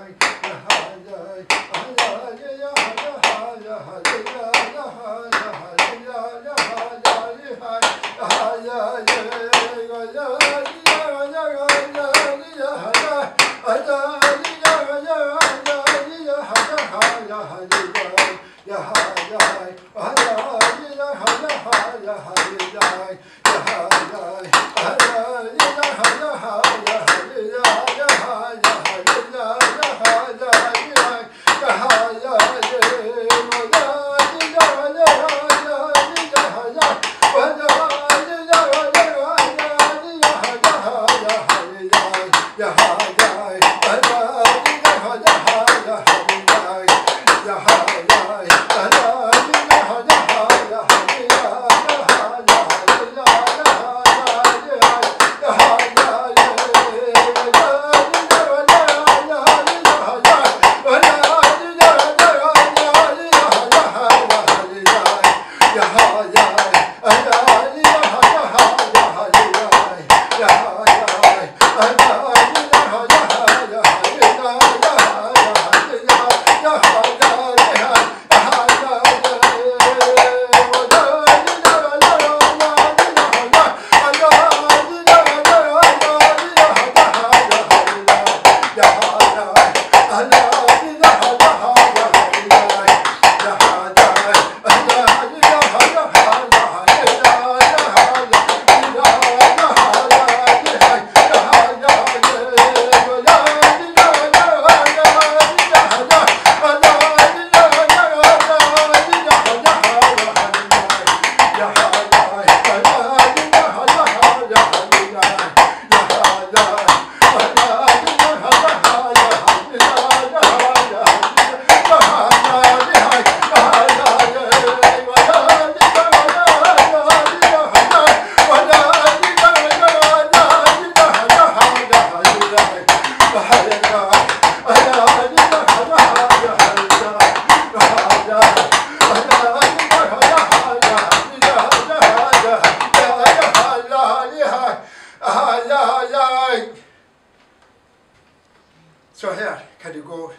Så här kan det gå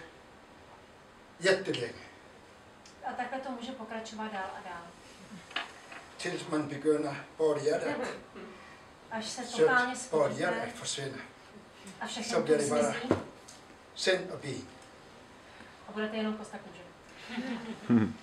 jättelänge. A takhle to může pokračovat dál a dál. Tills man begynder barriärer. Až se Så totálně att spojíte barriärer försvinner. a Så všechno blir to det bara zmizí sen och bin. a budete jenom kosta kůže.